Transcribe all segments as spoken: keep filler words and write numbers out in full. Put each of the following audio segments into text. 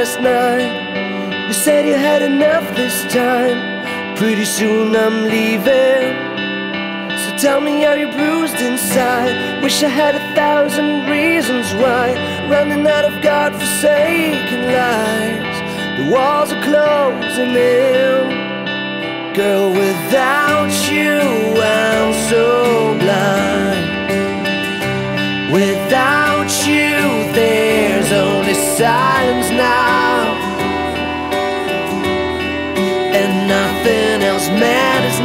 last night. You said you had enough this time. Pretty soon I'm leaving. So tell me, are you bruised inside? Wish I had a thousand reasons why. Running out of God-forsaken lies. The walls are closing in. Girl, without you I'm so blind. Without you there's only silence now, and nothing else matters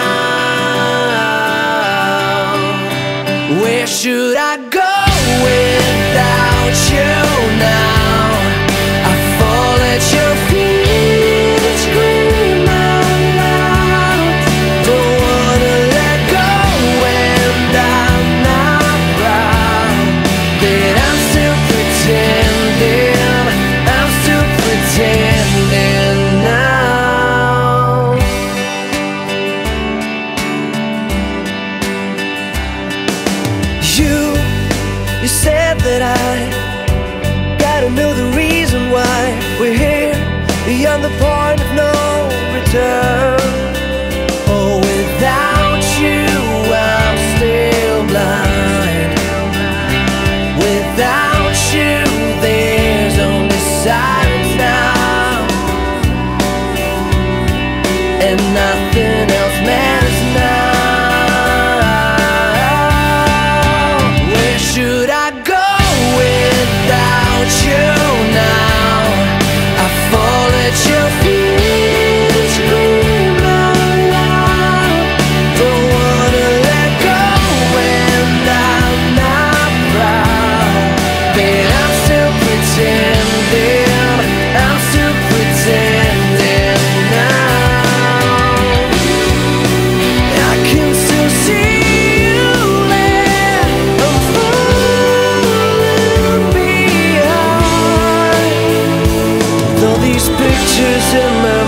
now. Where should I go without you now? I fall at your feet and scream out loud. Don't wanna let go and I'm not proud, but I'm still pretending, I'm still pretending now. You, you said that I gotta know the reason why we're here, beyond the point of no return. Oh, without you I'm still blind. Without you there's only silence now, and nothing else matters now. Where should I go without you now? I fall at your feet and scream out loud. Don't wanna let go and I'm not proud, but I'm still pretending, I'm still pretending now. I can still see you there, I'm falling behind. All these pictures in my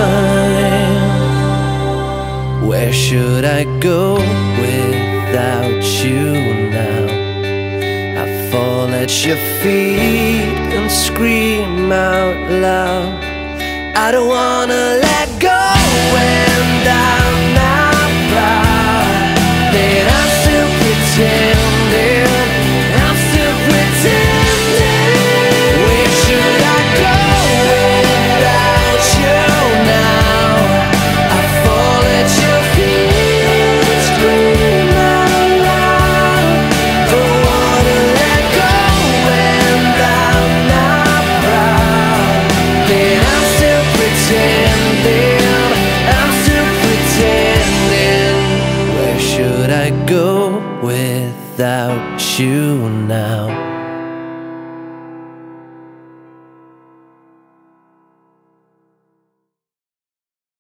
mind. Where should I go without you now? I fall at your feet and scream out loud. I don't wanna let go and I'm not proud, but I'm still pretending, I'm still pretending. Where should I go without you now? I fall at your feet and scream out loud. Don't wanna let go and I'm not proud, but I'm still pretending, I'm still pretending. Where should I go without you now?